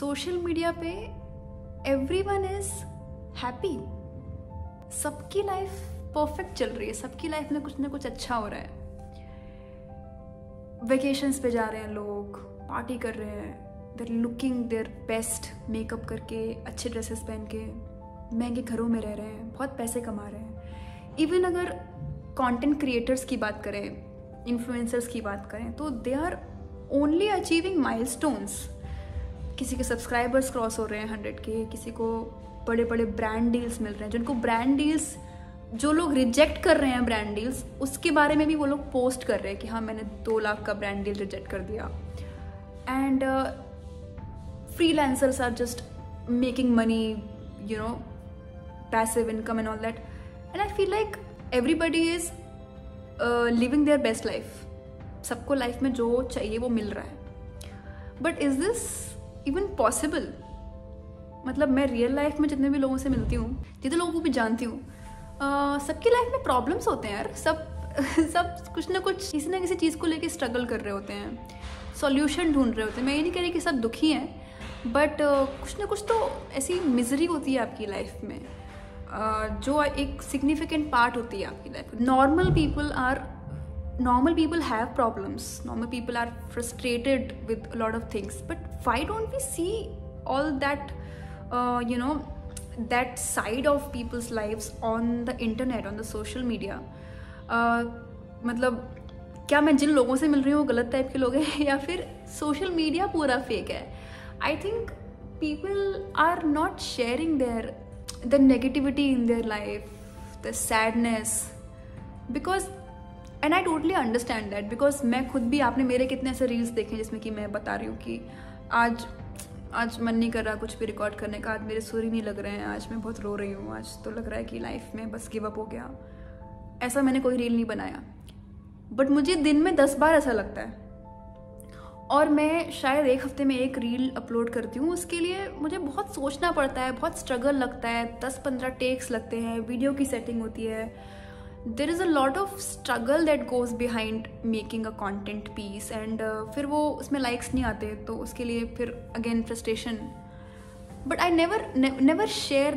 Social media पे everyone is happy, सबकी life perfect चल रही है, सबकी लाइफ में कुछ ना कुछ अच्छा हो रहा है। वेकेशंस पे जा रहे हैं लोग, पार्टी कर रहे हैं, they're looking their best, makeup करके, अच्छे ड्रेसेस पहन के, महंगे घरों में रह रहे हैं, बहुत पैसे कमा रहे हैं। इवन अगर कंटेंट क्रिएटर्स की बात करें, इन्फ्लुएंसर्स की बात करें, तो they are only achieving milestones. किसी के सब्सक्राइबर्स क्रॉस हो रहे हैं 100 के, किसी को बड़े बड़े ब्रांड डील्स मिल रहे हैं, जिनको ब्रांड डील्स, जो लोग रिजेक्ट कर रहे हैं ब्रांड डील्स, उसके बारे में भी वो लोग पोस्ट कर रहे हैं कि हाँ मैंने 2 लाख का ब्रांड डील रिजेक्ट कर दिया। And freelancers are just making money, you know, passive income and all that. And I feel like everybody is living their best life. सबको लाइफ में जो चाहिए वो मिल रहा है। But is this even possible? मतलब मैं रियल लाइफ में जितने भी लोगों से मिलती हूँ, जितने लोगों को भी जानती हूँ, सबकी लाइफ में प्रॉब्लम्स होते हैं यार। सब कुछ ना कुछ, किसी ना किसी चीज़ को लेके स्ट्रगल कर रहे होते हैं, सॉल्यूशन ढूंढ रहे होते हैं। मैं ये नहीं कह रही कि सब दुखी हैं, बट कुछ ना कुछ तो ऐसी मिजरी होती है आपकी लाइफ में, जो एक सिग्निफिकेंट पार्ट होती है आपकी लाइफ में। Normal people have problems, normal people are frustrated with a lot of things, but why don't we see all that, that side of people's lives on the internet, on the social media? मतलब क्या मैं जिन लोगों से मिल रही हूँ गलत type के लोग हैं, या फिर सोशल मीडिया पूरा फेक है? I think people are not sharing the negativity in their life, the sadness, because, and I totally understand that, because मैं खुद भी, आपने मेरे कितने ऐसे रील्स देखे जिसमें कि मैं बता रही हूँ कि आज मन नहीं कर रहा कुछ भी रिकॉर्ड करने का, आज मेरे सुर ही नहीं लग रहे हैं, आज मैं बहुत रो रही हूँ, आज तो लग रहा है कि लाइफ में बस गिव अप हो गया। ऐसा मैंने कोई रील नहीं बनाया, बट मुझे दिन में 10 बार ऐसा लगता है। और मैं शायद 1 हफ्ते में 1 रील अपलोड करती हूँ। उसके लिए मुझे बहुत सोचना पड़ता है, बहुत स्ट्रगल लगता है, 10-15 टेक्स लगते हैं, वीडियो की सेटिंग होती है। There is a lot of struggle that goes behind making a content piece, and फिर वो उसमें लाइक्स नहीं आते तो उसके लिए फिर again frustration. But I never share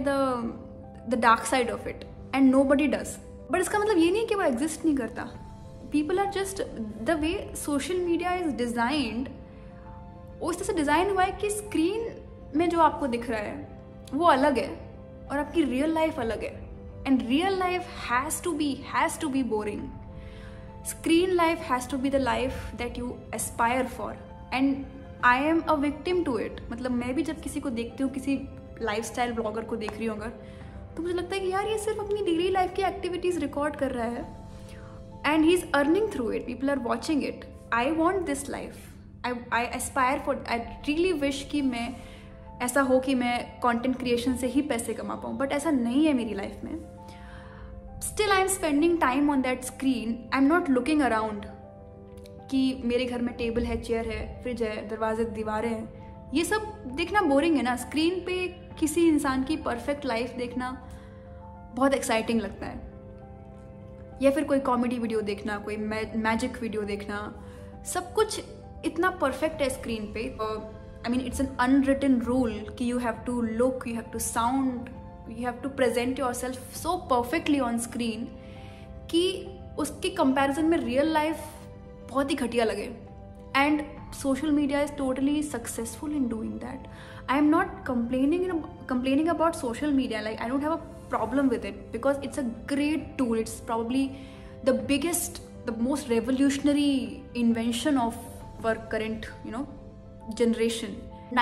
the dark side of it, and nobody does. But इसका मतलब ये नहीं कि वो एग्जिस्ट नहीं करता। People are just, the way social media is designed, वो इस तरह से डिज़ाइन हुआ है कि स्क्रीन में जो आपको दिख रहा है वो अलग है और आपकी रियल लाइफ अलग है। And real life has to be boring. Screen life has to be the life that you aspire for, and I am a victim to it. मतलब मैं भी जब किसी को देखती हूँ, किसी लाइफस्टाइल ब्लॉगर को देख रही हूँ अगर, तो मुझे लगता है कि यार ये सिर्फ अपनी डेली लाइफ की एक्टिविटीज़ रिकॉर्ड कर रहा है, and he's earning through it, people are watching it. I want this life, I aspire for, I really wish कि मैं ऐसा हो कि मैं content creation से ही पैसे कमा पाऊँ, but ऐसा नहीं है मेरी लाइफ में। Still I'm spending time on that screen, I'm not looking around कि मेरे घर में टेबल है, चेयर है, फ्रिज है, दरवाजे दीवारें हैं। ये सब देखना बोरिंग है ना। स्क्रीन पे किसी इंसान की परफेक्ट लाइफ देखना बहुत एक्साइटिंग लगता है, या फिर कोई कॉमेडी वीडियो देखना, कोई मैजिक वीडियो देखना। सब कुछ इतना परफेक्ट है स्क्रीन पे। I mean it's an unwritten rule कि you have to look, you have to sound, you have to present yourself so perfectly on screen कि उसके कंपैरिजन में रियल लाइफ बहुत ही घटिया लगे। And social media is totally successful in doing that. I am not complaining about social media, like I don't have a problem with it, because it's a great tool. It's probably the biggest, the most revolutionary invention of our current, generation.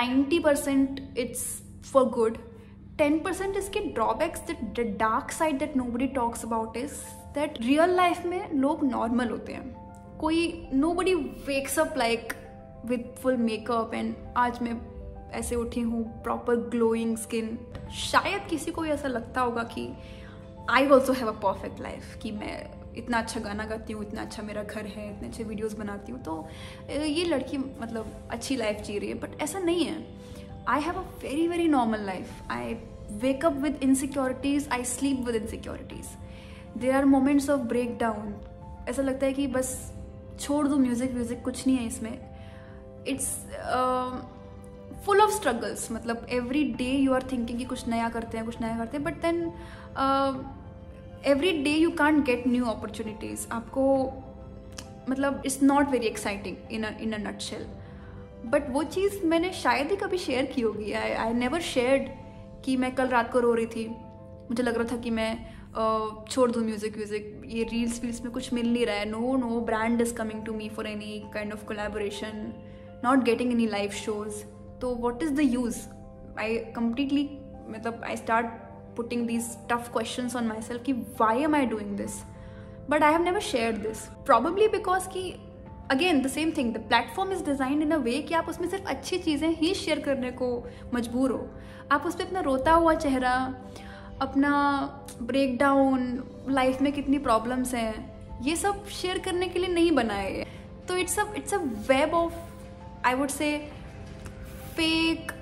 90% it's for good, 10% इसके drawbacks, the dark side that nobody talks about is that real life में लोग normal होते हैं। कोई nobody wakes up like with full makeup and आज मैं ऐसे उठी हूँ, प्रॉपर ग्लोइंग स्किन। शायद किसी को ऐसा लगता होगा कि I also have a perfect life, कि मैं इतना अच्छा गाना गाती हूँ, इतना अच्छा मेरा घर है, इतने अच्छे वीडियोस बनाती हूँ, तो ये लड़की मतलब अच्छी लाइफ जी रही है। बट ऐसा नहीं है। I have a very very normal life. I wake up with insecurities, I sleep with insecurities, there are moments of break down. ऐसा लगता है कि बस छोड़ दो म्यूज़िक कुछ नहीं है इसमें। इट्स फुल ऑफ स्ट्रगल्स, मतलब every day you are thinking कि कुछ नया करते हैं, कुछ नया करते हैं, but then every day you can't get new opportunities. आपको मतलब it's not very exciting in a nutshell. But वो चीज़ मैंने शायद ही कभी शेयर की होगी। आई नेवर शेयर्ड कि मैं कल रात को रो रही थी, मुझे लग रहा था कि मैं छोड़ दूँ म्यूज़िक, ये रील्स में कुछ मिल नहीं रहा है, no brand is coming to me for any kind of collaboration, not getting any live shows. तो what is the use? I completely मतलब I start putting these tough questions on myself कि why am I doing this, but I have never shared this, probably because कि again the same thing, the platform is designed in a way कि आप उसमें सिर्फ अच्छी चीज़ें ही share करने को मजबूर हो। आप उस पर अपना रोता हुआ चेहरा, अपना ब्रेक डाउन, लाइफ में कितनी प्रॉब्लम्स हैं, ये सब शेयर करने के लिए नहीं बनाए हैं। तो it's a web of, I would say, fake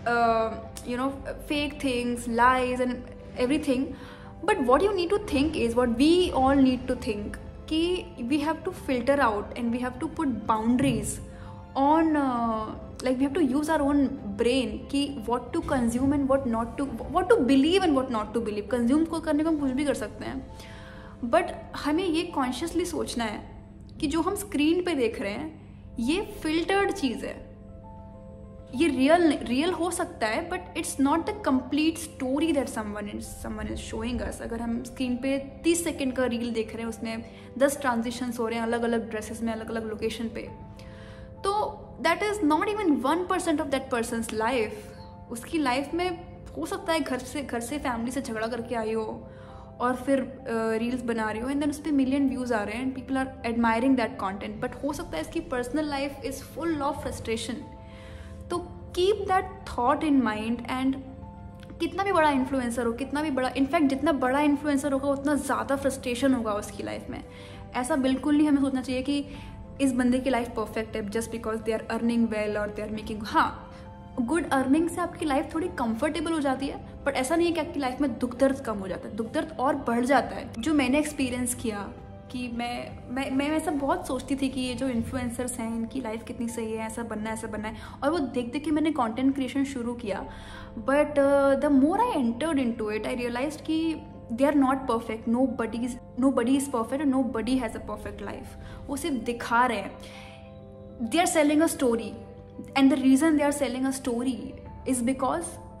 fake things, lies and everything. But what you need to think is what we all need to think, कि we have to filter out and we have to put boundaries on like we have to use our own brain कि what to consume and what to believe and what not to believe। consume को करने को हम कुछ भी कर सकते हैं, बट हमें ये कॉन्शियसली सोचना है कि जो हम स्क्रीन पे देख रहे हैं ये फिल्टर्ड चीज़ है, ये रियल हो सकता है, but it's not the complete story that someone is showing us. अगर हम स्क्रीन पे 30 सेकेंड का रील देख रहे हैं, उसमें 10 ट्रांजिशंस हो रहे हैं अलग अलग ड्रेसेस में, अलग अलग लोकेशन पे, तो that is not even 1% of that person's life. उसकी लाइफ में हो सकता है घर से फैमिली से झगड़ा करके आई हो और फिर रील्स बना रही हो एंड देन उस पर मिलियन व्यूज़ आ रहे हैं and people are admiring that content, but हो सकता है इसकी personal life is full of frustration. तो keep that thought in mind, and कितना भी बड़ा इन्फ्लुएंसर हो, कितना भी बड़ा, इनफैक्ट जितना बड़ा इन्फ्लुएंसर होगा उतना ज़्यादा फ्रस्ट्रेशन होगा उसकी लाइफ में। ऐसा बिल्कुल नहीं हमें सोचना चाहिए कि इस बंदे की लाइफ परफेक्ट है just because they are earning well और दे आर मेकिंग। हाँ, गुड अर्निंग से आपकी लाइफ थोड़ी कंफर्टेबल हो जाती है, बट ऐसा नहीं है कि आपकी लाइफ में दुख दर्द कम हो जाता है, दुख दर्द और बढ़ जाता है। जो मैंने एक्सपीरियंस किया कि मैं ऐसा बहुत सोचती थी कि ये जो इन्फ्लुएंसर्स हैं इनकी लाइफ कितनी सही है, ऐसा बनना है, और वो देख के मैंने कंटेंट क्रिएशन शुरू किया। But the more I entered into it, I realized कि they are not perfect, nobody is perfect and nobody has a perfect life. वो सिर्फ दिखा रहे हैं, they are selling a story, and the reason they are selling a story is because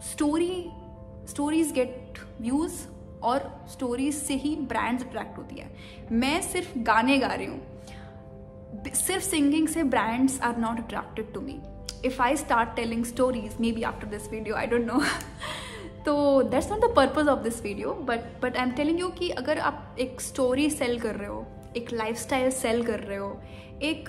stories get views और stories से ही brands attract होती है। मैं सिर्फ गाने गा रही हूँ, सिर्फ सिंगिंग से brands are not attracted to me. If I start telling stories, maybe after this video, I don't know, तो that's not the purpose of this video, but I am telling you कि अगर आप एक story cell कर रहे हो, एक lifestyle cell कर रहे हो, एक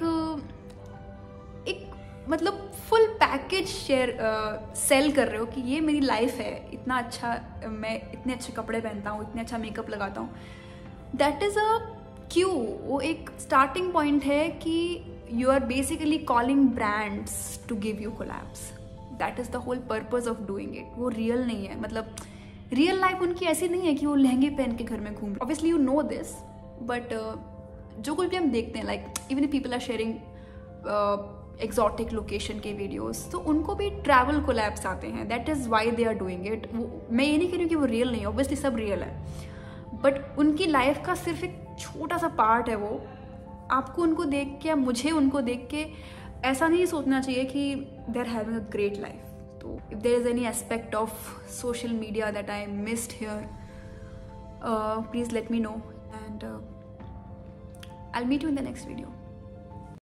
मतलब फुल पैकेज सेल कर रहे हो कि ये मेरी लाइफ है, इतना अच्छा, मैं इतने अच्छे कपड़े पहनता हूँ, इतने अच्छा मेकअप लगाता हूँ, दैट इज़ अ क्यू। वो एक स्टार्टिंग पॉइंट है कि you are basically calling brands to give you collabs. That is the whole purpose of doing it. वो रियल नहीं है, मतलब रियल लाइफ उनकी ऐसी नहीं है कि वो लहंगे पहन के घर में घूम रहे। Obviously you know this, but जो कुछ भी हम देखते हैं, like even people are sharing exotic location के वीडियोस, तो उनको भी ट्रैवल कोलैब्स आते हैं, that is why they are doing it. मैं ये नहीं कह रही हूँ कि वो रियल नहीं है, ऑब्वियसली सब रियल है, बट उनकी लाइफ का सिर्फ एक छोटा सा पार्ट है वो। आपको उनको देख के, मुझे उनको देख के ऐसा नहीं सोचना चाहिए कि they are having a great life. तो if there is any aspect of social media that I missed here, please let me know, and I'll meet you in the next video.